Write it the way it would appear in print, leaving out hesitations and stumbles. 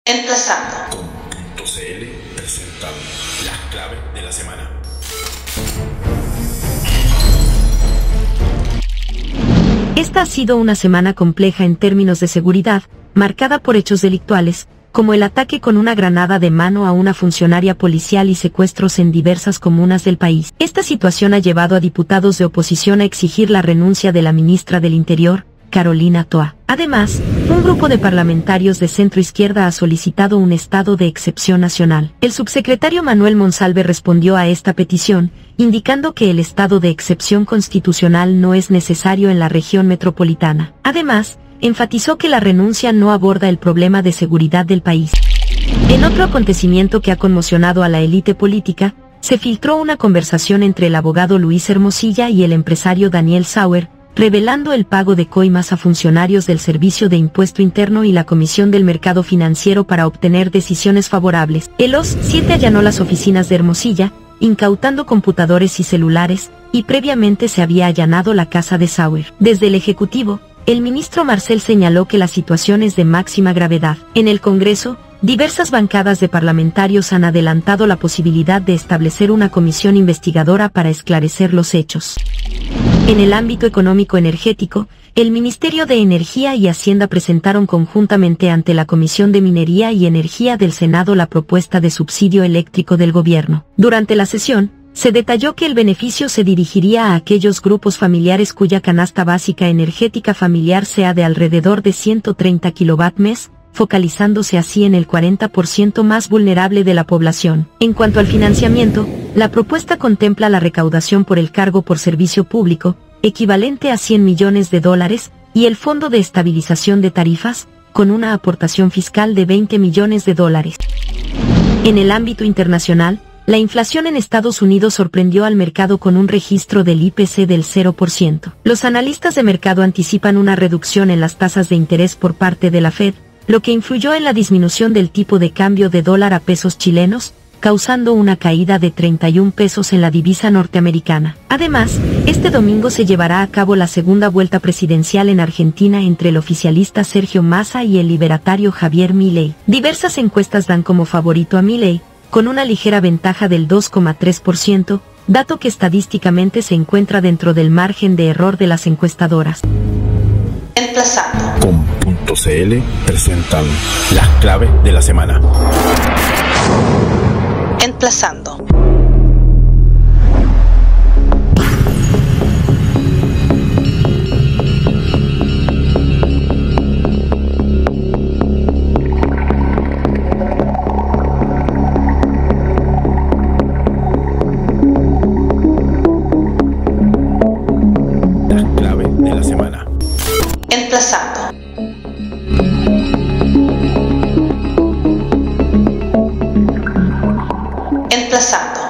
Emplazando. Com.cl presenta las claves de la semana. Esta ha sido una semana compleja en términos de seguridad, marcada por hechos delictuales, como el ataque con una granada de mano a una funcionaria policial y secuestros en diversas comunas del país. Esta situación ha llevado a diputados de oposición a exigir la renuncia de la ministra del Interior, Carolina Toa. Además, un grupo de parlamentarios de centro-izquierda ha solicitado un estado de excepción nacional. El subsecretario Manuel Monsalve respondió a esta petición, indicando que el estado de excepción constitucional no es necesario en la región metropolitana. Además, enfatizó que la renuncia no aborda el problema de seguridad del país. En otro acontecimiento que ha conmocionado a la élite política, se filtró una conversación entre el abogado Luis Hermosilla y el empresario Daniel Sauer, revelando el pago de coimas a funcionarios del Servicio de Impuesto Interno y la Comisión del Mercado Financiero para obtener decisiones favorables. El OS 7 allanó las oficinas de Hermosilla, incautando computadores y celulares, y previamente se había allanado la casa de Sauer. Desde el Ejecutivo, el ministro Marcel señaló que la situación es de máxima gravedad. En el Congreso, diversas bancadas de parlamentarios han adelantado la posibilidad de establecer una comisión investigadora para esclarecer los hechos. En el ámbito económico-energético, el Ministerio de Energía y Hacienda presentaron conjuntamente ante la Comisión de Minería y Energía del Senado la propuesta de subsidio eléctrico del gobierno. Durante la sesión, se detalló que el beneficio se dirigiría a aquellos grupos familiares cuya canasta básica energética familiar sea de alrededor de 130 kW/mes, focalizándose así en el 40% más vulnerable de la población. En cuanto al financiamiento, la propuesta contempla la recaudación por el cargo por servicio público, equivalente a $100 millones, y el Fondo de Estabilización de Tarifas, con una aportación fiscal de $20 millones. En el ámbito internacional, la inflación en Estados Unidos sorprendió al mercado con un registro del IPC del 0%. Los analistas de mercado anticipan una reducción en las tasas de interés por parte de la Fed, lo que influyó en la disminución del tipo de cambio de dólar a pesos chilenos, causando una caída de 31 pesos en la divisa norteamericana. Además, este domingo se llevará a cabo la segunda vuelta presidencial en Argentina entre el oficialista Sergio Massa y el libertario Javier Milei. Diversas encuestas dan como favorito a Milei, con una ligera ventaja del 2,3%, dato que estadísticamente se encuentra dentro del margen de error de las encuestadoras. Emplazando. Com.cl presentan las claves de la semana. Emplazando. Las claves de la semana. Emplazando. Emplazando.